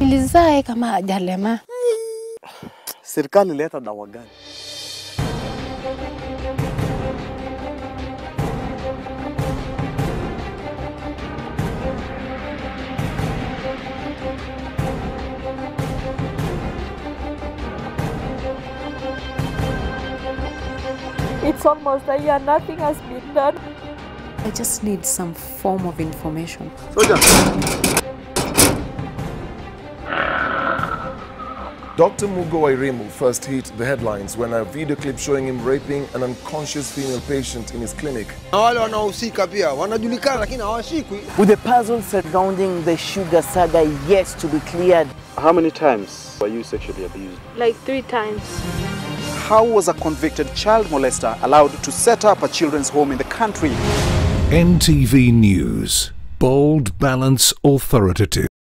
Ilizae kama hajalema. Serikali leta dawa gani? It's almost a year, nothing has been done. I just need some form of information. Soldier. Dr. Mugo Wairimu first hit the headlines when a video clip showing him raping an unconscious female patient in his clinic. With the puzzle surrounding the sugar saga yet to be cleared. How many times were you sexually abused? Like 3 times. How was a convicted child molester allowed to set up a children's home in the country? NTV News. Bold, balance, authoritative.